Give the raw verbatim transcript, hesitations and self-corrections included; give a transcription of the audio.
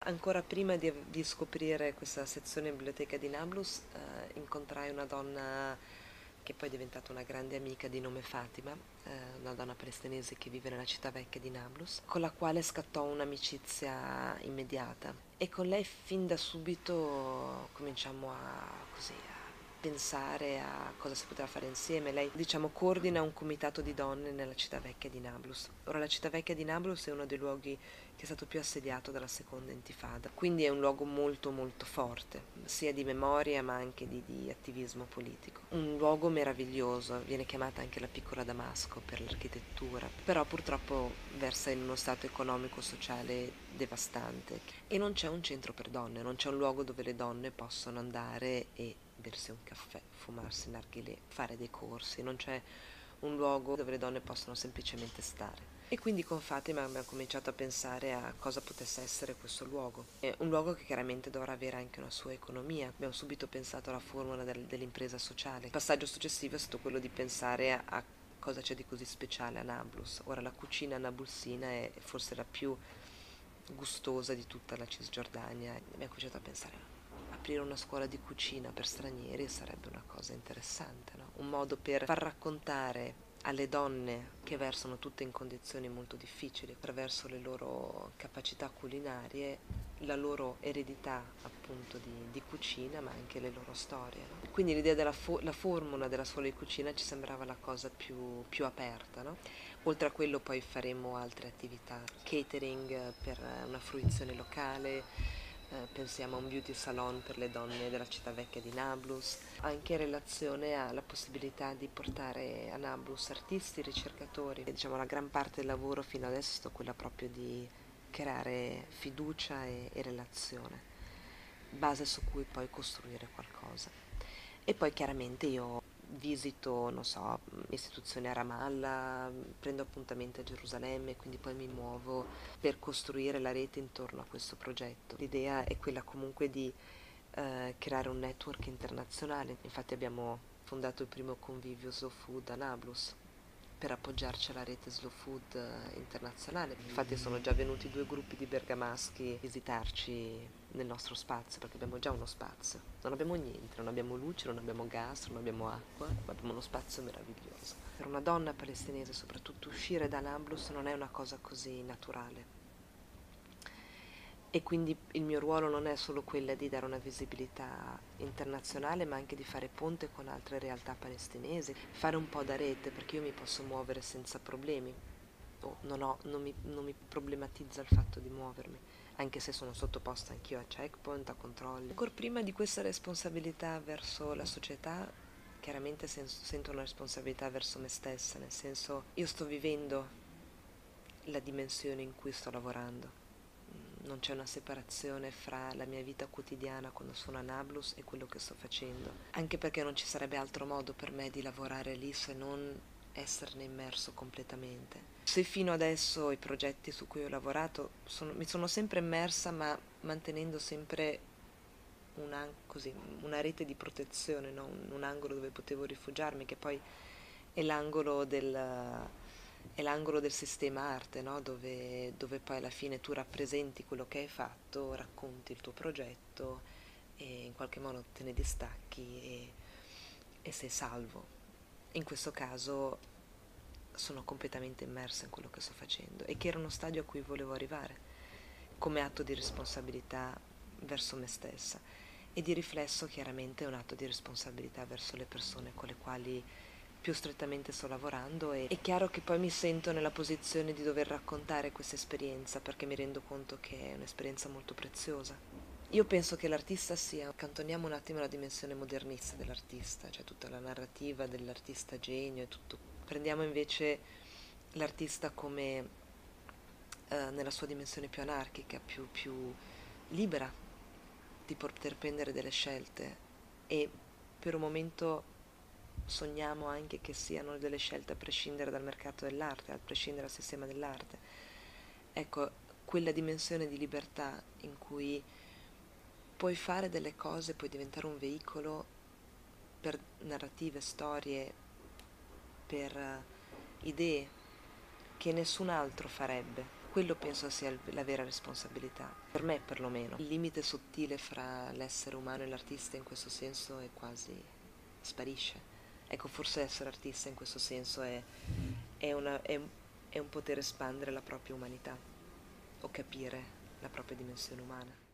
Ancora prima di, av- di scoprire questa sezione biblioteca di Nablus, eh, incontrai una donna che poi è diventata una grande amica di nome Fatima, eh, una donna palestinese che vive nella città vecchia di Nablus, con la quale scattò un'amicizia immediata. E con lei fin da subito cominciamo a, così, a pensare a cosa si poteva fare insieme. Lei, diciamo, coordina un comitato di donne nella città vecchia di Nablus. Ora, la città vecchia di Nablus è uno dei luoghi che è stato più assediato dalla seconda intifada, quindi è un luogo molto molto forte, sia di memoria ma anche di, di attivismo politico. Un luogo meraviglioso, viene chiamata anche la piccola Damasco per l'architettura, però purtroppo versa in uno stato economico-sociale devastante e non c'è un centro per donne, non c'è un luogo dove le donne possono andare e bersi un caffè, fumarsi un narghilè, fare dei corsi, non c'è un luogo dove le donne possono semplicemente stare. E quindi con Fatima abbiamo cominciato a pensare a cosa potesse essere questo luogo. È un luogo che chiaramente dovrà avere anche una sua economia. Abbiamo subito pensato alla formula del, dell'impresa sociale. Il passaggio successivo è stato quello di pensare a, a cosa c'è di così speciale a Nablus. Ora la cucina nablusina è forse la più gustosa di tutta la Cisgiordania. Abbiamo cominciato a pensare a aprire una scuola di cucina per stranieri sarebbe una cosa interessante, no? Un modo per far raccontare alle donne che versano tutte in condizioni molto difficili attraverso le loro capacità culinarie, la loro eredità appunto di, di cucina, ma anche le loro storie, no? Quindi l'idea della fo- la formula della scuola di cucina ci sembrava la cosa più, più aperta, no? Oltre a quello poi faremo altre attività, catering eh, per eh, una fruizione locale, eh, pensiamo a un beauty salon per le donne della città vecchia di Nablus, anche in relazione alla possibilità di portare a Nablus artisti, ricercatori. E, diciamo, la gran parte del lavoro fino adesso è stata quella proprio di creare fiducia e, e relazione, base su cui poi costruire qualcosa. E poi chiaramente io visito, non so, istituzioni a Ramallah, prendo appuntamenti a Gerusalemme, quindi poi mi muovo per costruire la rete intorno a questo progetto. L'idea è quella comunque di eh, creare un network internazionale. Infatti abbiamo fondato il primo convivio Slow Food a Nablus per appoggiarci alla rete Slow Food eh, internazionale. Infatti sono già venuti due gruppi di bergamaschi a visitarci nel nostro spazio, perché abbiamo già uno spazio. Non abbiamo niente, non abbiamo luce, non abbiamo gas, non abbiamo acqua, ma abbiamo uno spazio meraviglioso. Per una donna palestinese, soprattutto, uscire da Nablus non è una cosa così naturale. E quindi il mio ruolo non è solo quella di dare una visibilità internazionale, ma anche di fare ponte con altre realtà palestinesi, fare un po' da rete, perché io mi posso muovere senza problemi. Oh, non, ho, non, mi, non mi problematizza il fatto di muovermi, anche se sono sottoposta anch'io a checkpoint, a controlli. Ancora prima di questa responsabilità verso la società, chiaramente sento una responsabilità verso me stessa, nel senso io sto vivendo la dimensione in cui sto lavorando. Non c'è una separazione fra la mia vita quotidiana quando sono a Nablus e quello che sto facendo, anche perché non ci sarebbe altro modo per me di lavorare lì se non esserne immerso completamente. Se fino adesso i progetti su cui ho lavorato sono, mi sono sempre immersa, ma mantenendo sempre una, così, una rete di protezione, no? un, un angolo dove potevo rifugiarmi, che poi è l'angolo del, è l'angolo del sistema arte, no? dove, dove poi alla fine tu rappresenti quello che hai fatto, racconti il tuo progetto e in qualche modo te ne distacchi e, e sei salvo. In questo caso sono completamente immersa in quello che sto facendo e che era uno stadio a cui volevo arrivare, come atto di responsabilità verso me stessa e di riflesso chiaramente è un atto di responsabilità verso le persone con le quali più strettamente sto lavorando e è chiaro che poi mi sento nella posizione di dover raccontare questa esperienza perché mi rendo conto che è un'esperienza molto preziosa. Io penso che l'artista sia, accantoniamo un attimo la dimensione modernista dell'artista, cioè tutta la narrativa dell'artista genio e tutto. Prendiamo invece l'artista come eh, nella sua dimensione più anarchica, più, più libera di poter prendere delle scelte e per un momento sogniamo anche che siano delle scelte a prescindere dal mercato dell'arte, a prescindere dal sistema dell'arte. Ecco, quella dimensione di libertà in cui puoi fare delle cose, puoi diventare un veicolo per narrative, storie, per uh, idee che nessun altro farebbe. quello penso sia il- la vera responsabilità, per me perlomeno. Il limite sottile fra l'essere umano e l'artista in questo senso è quasi sparisce. Ecco, forse essere artista in questo senso è, è una- è un è un poter espandere la propria umanità o capire la propria dimensione umana.